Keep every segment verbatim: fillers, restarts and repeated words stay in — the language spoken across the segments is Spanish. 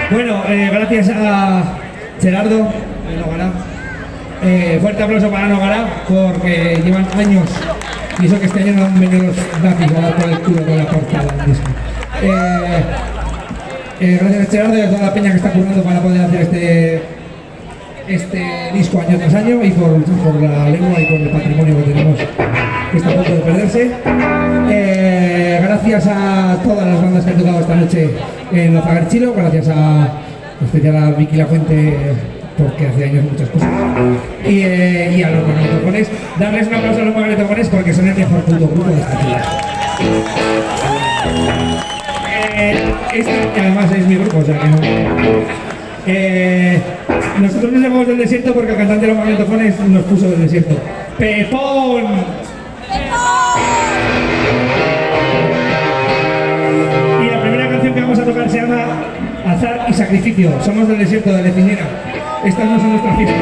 Bueno, eh, gracias a Gerardo de Nogará. Eh, fuerte aplauso para Nogará porque llevan años, y eso que este año no han venido los nazis a dar por el culo con la portada del disco. Eh, eh, gracias a Gerardo y a toda la peña que está currando para poder hacer este, este disco año tras año, y por, por la lengua y por el patrimonio que tenemos, que está a punto de perderse. Eh, gracias a todas las bandas que han tocado esta noche en la Zagarchilo, gracias a especial a Vicky Lafuente, porque hace años muchas cosas, y, eh, y a los magnetofones. Darles un aplauso a los magnetofones porque son el mejor puto grupo de esta ciudad. Eh, este, que además es mi grupo, o sea que no. Eh, nosotros nos llamamos del desierto porque el cantante de los magnetofones nos puso del desierto. ¡Pepón! Y la primera canción que vamos a tocar se llama Azar y Sacrificio. Somos del desierto de Lecinera. Estas no son nuestras fiestas.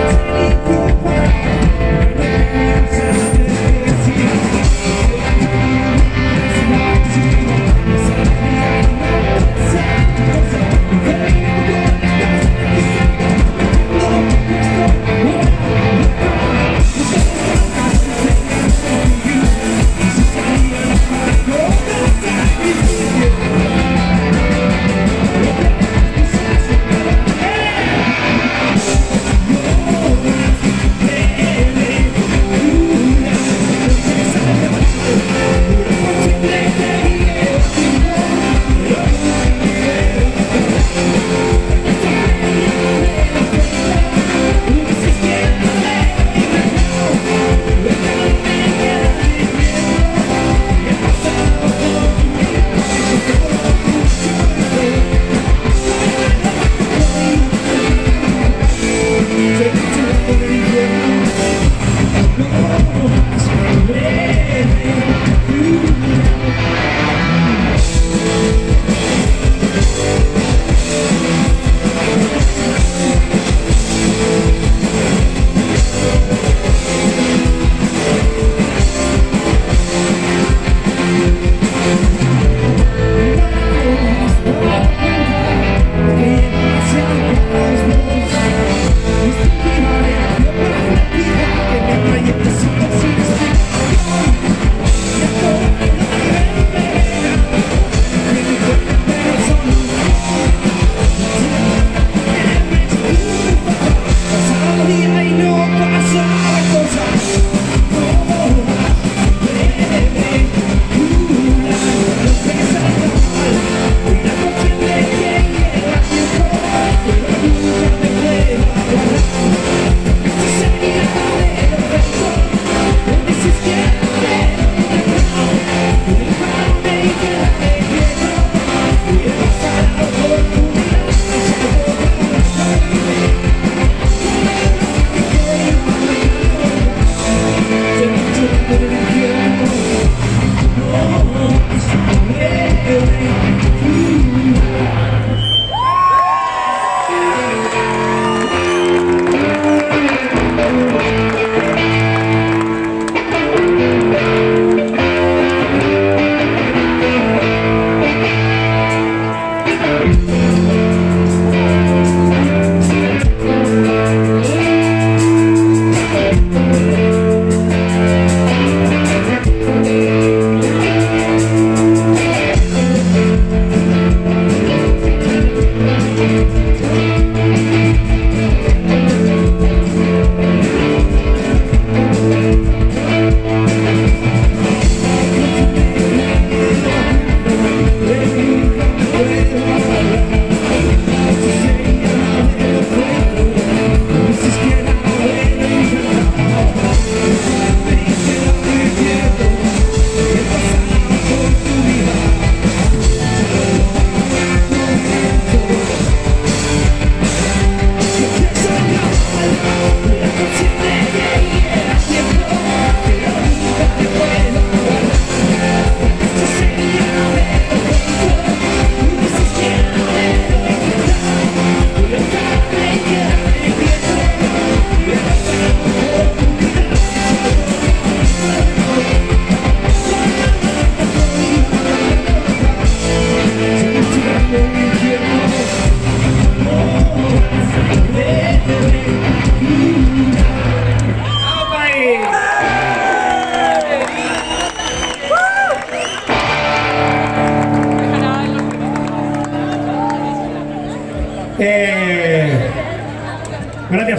We'll be right back.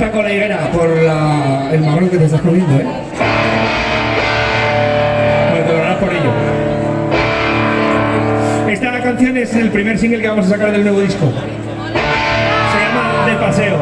Paco La Higuera por la, el marrón que te estás comiendo, ¿eh? Pues te lo harás por ello. Esta canción es el primer single que vamos a sacar del nuevo disco. Se llama De Paseo.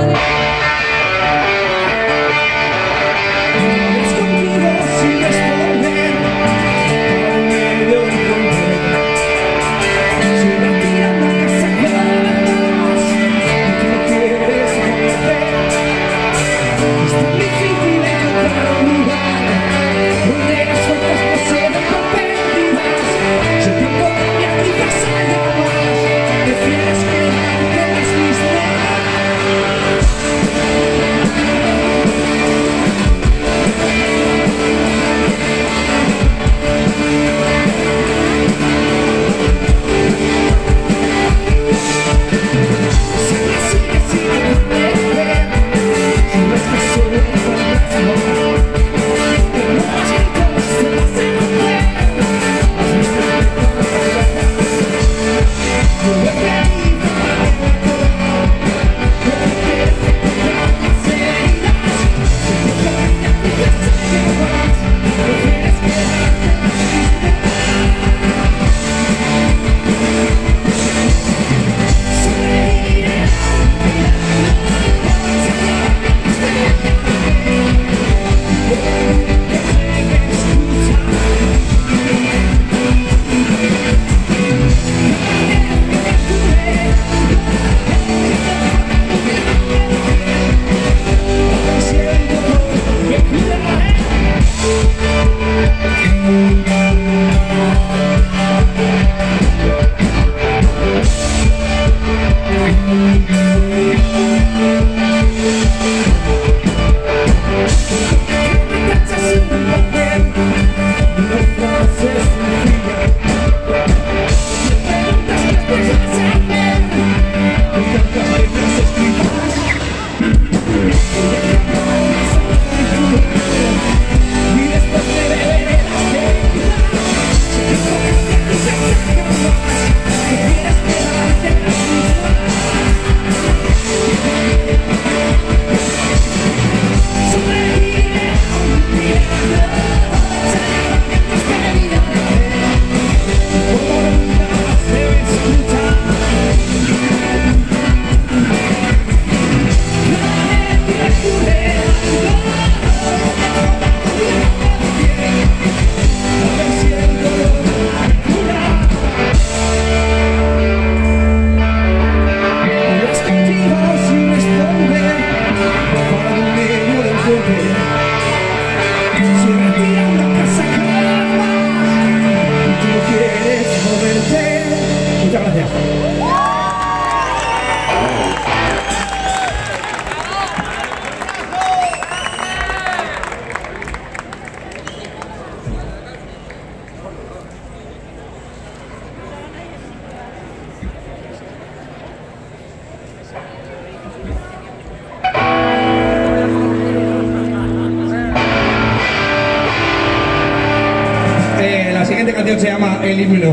Se llama El Himno.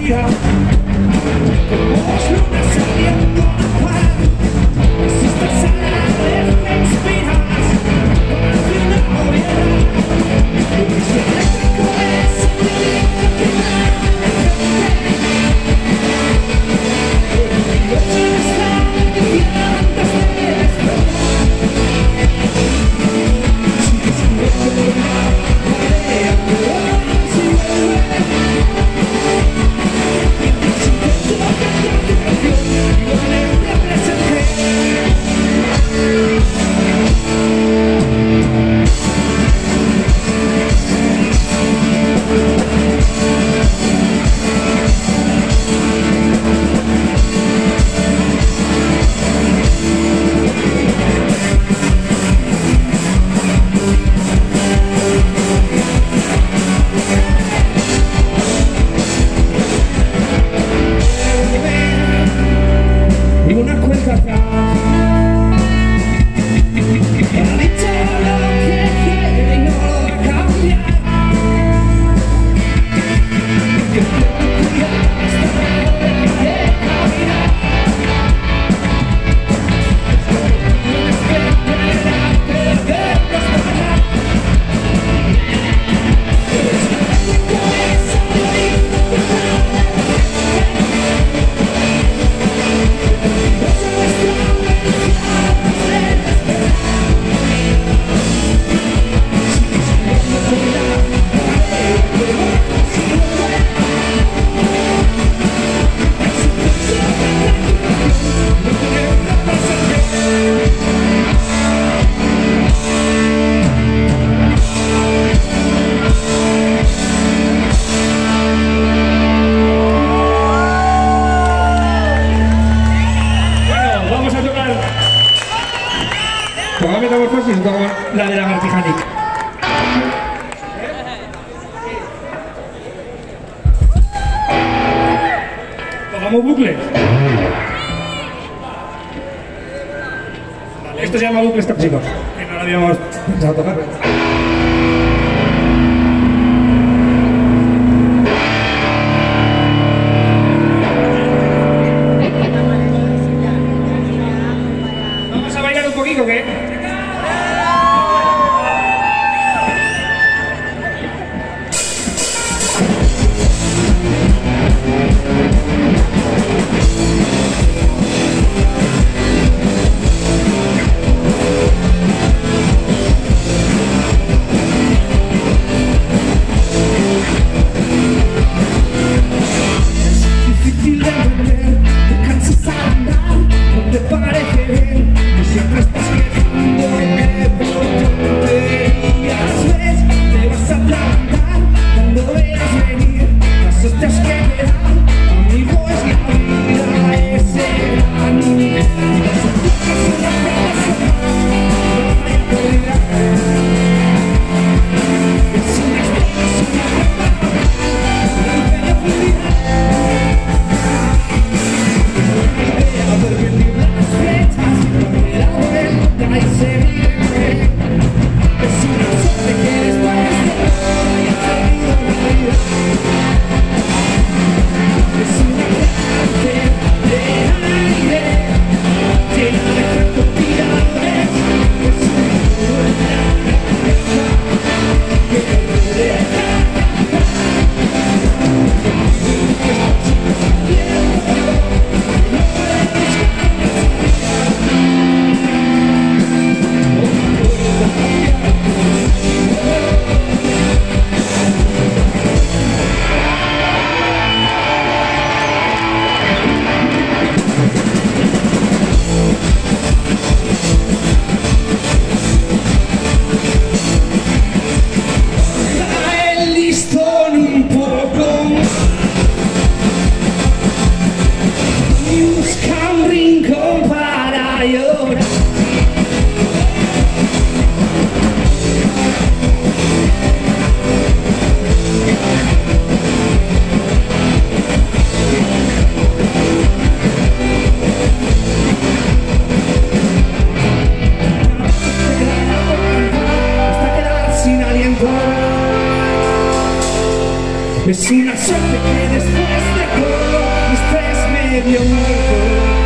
día, como dos lunas saliendo a par. Si estás a la vez me inspiras, parece una obviedad. El piso eléctrico es el viento que da el universo está diciendo antes de despertar. Sigues jugando con la marea, pero si vuelve. Y una cuenta atrás, ha dicho lo que quiere y no lo va a cambiar. Porque tengo cuidado hasta poder caminar. Tienes que enterarte de prosperar. Es que es Tocaba Metamorfosis, tocaba la de la Martijanic. Tocamos bucles. Vale, esto se llama bucles tóxicos, que no lo habíamos pensado tocar. Vamos a bailar un poquito, ¿qué? Siempre estás quejando que por tonterías ves, te vas a atragantar cuando veas venir las hostias que te dan, amigo, es la vida, ese gran las hostias son las cosas no hay que olvidar. Es una historia, es una trampa, una bella publicidad. Es buena idea permitir las fechas, y se vive. Es una suerte que después de todo haya salido realidad. Es una cárcel de aire llena de francotiradores. Es una crueldad que te deja cantar. Estas chicas al tiempo no pueden buscar una salida. El listón un poco y busca un rincón para llorar. Es una suerte que después de estés medio muerto.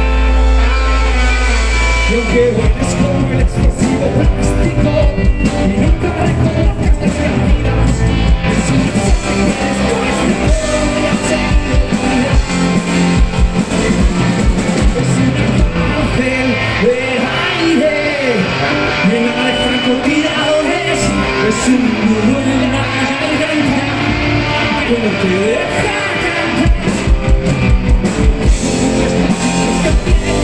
Y aunque vueles como el explosivo plástico y nunca reconozcas las caídas, es un desastre después de todo ya se olvida. Es una cárcel de aire llena de francotiradores, es un nudo en la garganta que no te deja cantar.